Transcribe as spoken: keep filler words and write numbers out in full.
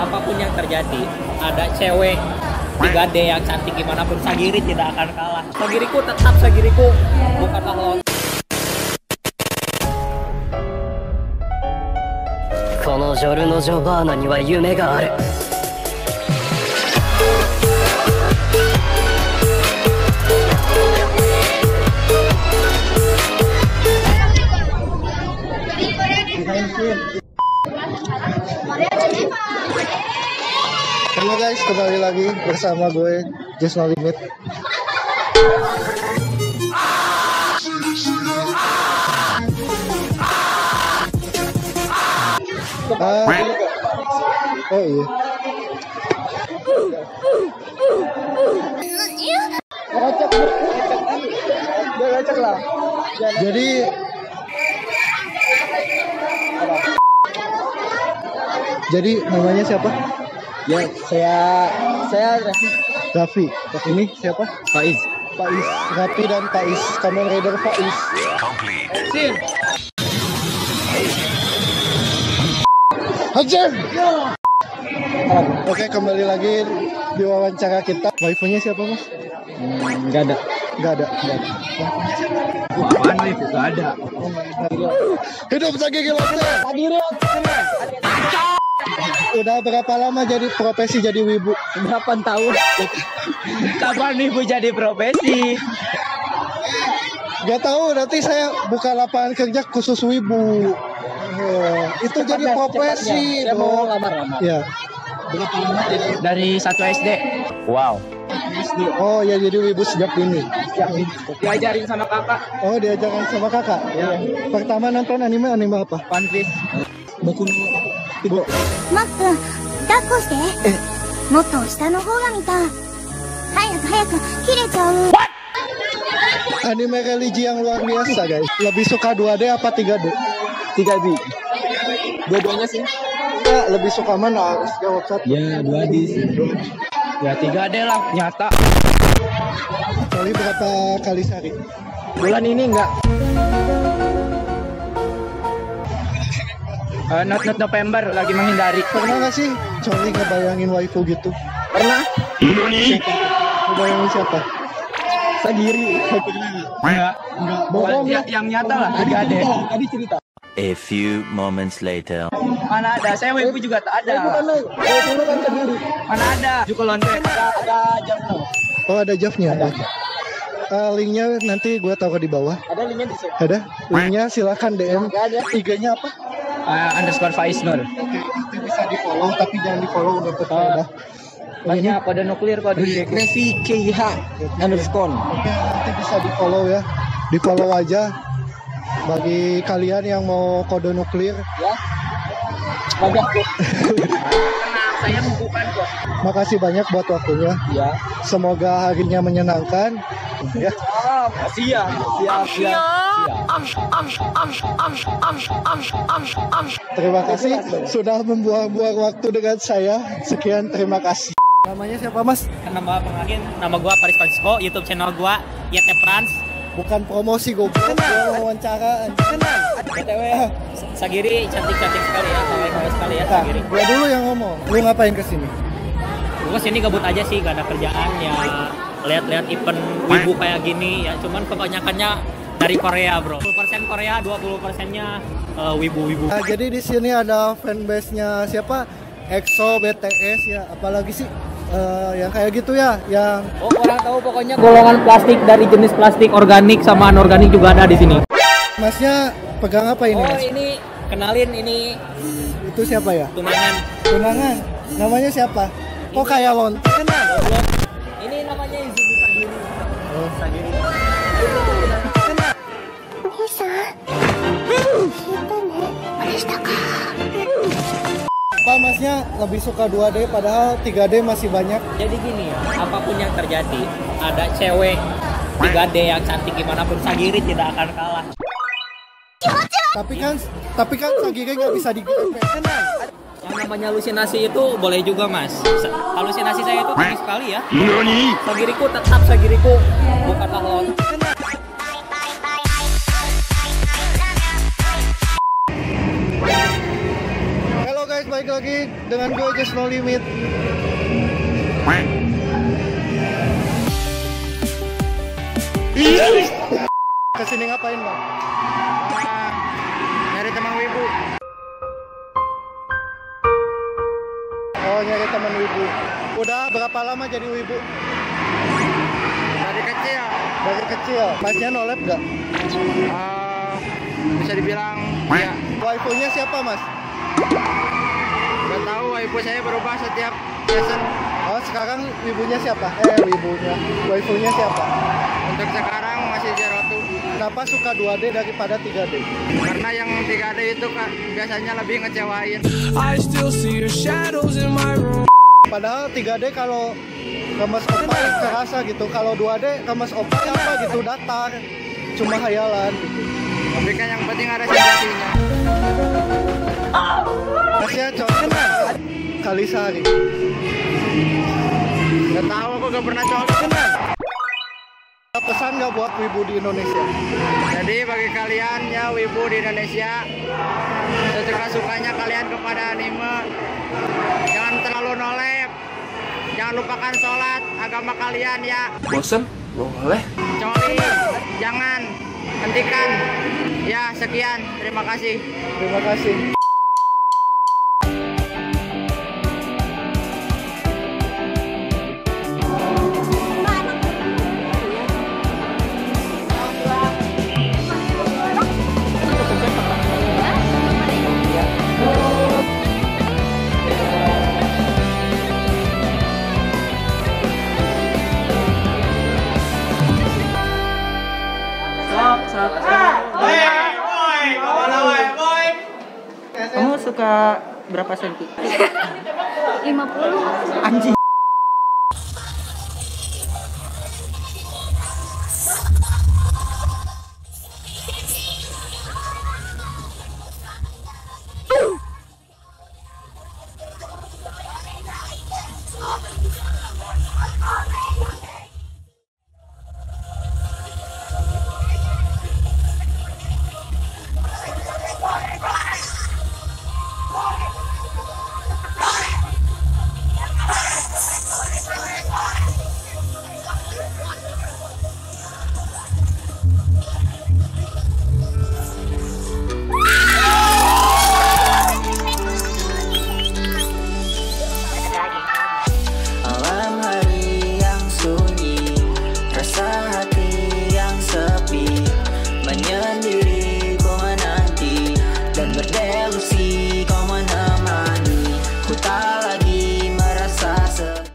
apapun yang terjadi, ada cewek tiga D yang cantik gimana pun, Sagiri tidak akan kalah. Sagiriku tetap Sagiriku, bukanlah lawan. このジョルノ・ジョバーナには夢がある。 Halo guys, kembali lagi bersama gue Just No Limit. Ah, oh iya. Gacak lah. Jadi Jadi namanya siapa? Ya, saya saya Raffi. Raffi. Ini siapa? Faiz. Faiz. Raffi dan Faiz. Kamen Rider Faiz. Sim. Hajar. Oke, kembali lagi di wawancara kita. Waifunya siapa, Mas? Hmm, enggak ada. Enggak ada. Enggak ada. Wah, apaan waifu? Enggak ada. Hidup Sagiri Lobster. Udah berapa lama jadi profesi jadi wibu? delapan tahun. Kapan ibu jadi profesi? Gak tahu, nanti saya buka lapangan kerja khusus wibu. Oh, itu Cepatnya, jadi profesi. Saya mau lamar-lamar. Ya. Berapa lama jadi? Dari satu S D. Wow. Oh ya, jadi wibu sejak dini. Diajarin sama kakak. Oh, diajarkan sama kakak. Ya. Pertama nonton anime anime apa? One Piece. Boku no Pico. マックン、抱っこして。もっと下の方が見たい。早く早く、切れちゃう。 Anime religi yang luar biasa guys. Lebih suka dua D apa tiga D? tiga D. Dua-duanya sih. Ya, lebih suka mana? Harus jawab satu. Ya, dua D sih. Ya, tiga D lah, nyata. Kali berapa kali sehari? Bulan ini enggak. Uh, not not November lagi menghindari. Pernah nggak sih Coli ngebayangin waifu gitu? Pernah? Siapa? Ngebayangin siapa? Sagiri. Enggak. Enggak. Bohong Ya, yang nyata lah. Tiga D. Tadi cerita. A few moments later. Mana ada? Saya waifu juga tak ada. Waifu kan Sagiri. Mana ada? Jukolonte. Ada ada jam no. Oh, ada Javnya. Ada. Uh, linknya nanti gue taruh di bawah. Ada linknya di sini. Ada? Linknya silakan D M. I G-nya apa? Uh, underscore Faiz Nur. Nanti bisa di follow, tapi jangan di follow udah udah. Banyak kode nuklir kode Revi K H underscore. Oke, nanti bisa di follow ya. Di follow aja. Bagi kalian yang mau kode nuklir. Ya. Banyak kok. Tenang, saya bukan kok. Makasih banyak buat waktunya. Ya. Semoga harinya menyenangkan. Ya. Ah, siap, siap, siap. Terima kasih sudah membuang-buang waktu dengan saya. Sekian, terima kasih. Namanya siapa, Mas? Nama pengen, nama gua Paris Francisco, YouTube channel gua Yete Frans. Bukan promosi goblok, gua wawancara. B T W Sagiri cantik-cantik sekali ya, kawai-kawai sekali ya Sagiri. Gua dulu yang ngomong. Lu ngapain kesini? Gua sini gabut aja sih, gak ada kerjaan ya. Lihat-lihat event wibu kayak gini ya, cuman kebanyakannya dari Korea bro. sepuluh persen Korea, dua puluh persennya uh, wibu-wibu. Nah, jadi di sini ada fanbase-nya siapa? EXO, B T S ya, apalagi sih uh, yang kayak gitu ya, yang Oh, orang tahu pokoknya golongan plastik dari jenis plastik organik sama anorganik juga ada di sini. Masnya pegang apa ini? Oh, Mas? ini kenalin ini Itu siapa ya? tunangan. Tunangan. Namanya siapa? Kok kayak lon? Kenal. Ini namanya Izuku Sagiri. Oh, Sagiri. お兄さん、聞いたね。あれしたか。 Pak, Masnya lebih suka dua D padahal tiga D masih banyak. Jadi gini ya, apapun yang terjadi, ada cewek tiga D yang cantik gimana pun, Sagiri tidak akan kalah. Tapi kan tapi kan Sagiri nggak bisa digeser. Yang namanya halusinasi itu boleh juga mas. Halusinasi saya itu tinggi sekali ya. Sagiriku tetap Sagiriku, bukanlah lawan. Halo guys, balik balik lagi dengan gue Just No Limit. Kesini ngapain bang? Nyari teman wibu. Oh nyari teman wibu. Udah berapa lama jadi wibu? Dari kecil. Dari kecil. Masnya nolep gak? Uh, bisa dibilang ya. Waifunya siapa mas? Gak tahu, waifu saya berubah setiap season. Oh sekarang wibunya siapa? Eh wibunya. Waifunya siapa? Untuk sekarang masih Zero Two. Kenapa suka dua D daripada tiga D? Karena yang tiga D itu kan biasanya lebih ngecewain. I still see your shadows in my room. Padahal tiga D kalau kemas opa kerasa gitu. Kalau dua D kemas opa apa gitu datar. Cuma hayalan gitu. Tapi kan yang penting ada sensasinya. Masnya cocok kali sehari. Gak tahu, aku gak pernah coba. Pesan nggak buat wibu di Indonesia? Jadi bagi kalian ya wibu di Indonesia, sesuka-sukanya kalian kepada anime, jangan terlalu nolep, jangan lupakan sholat agama kalian ya. Bosen? Boleh. Coli, jangan, hentikan. Ya sekian, terima kasih. Terima kasih. Kamu suka berapa senti? lima puluh. Anjing.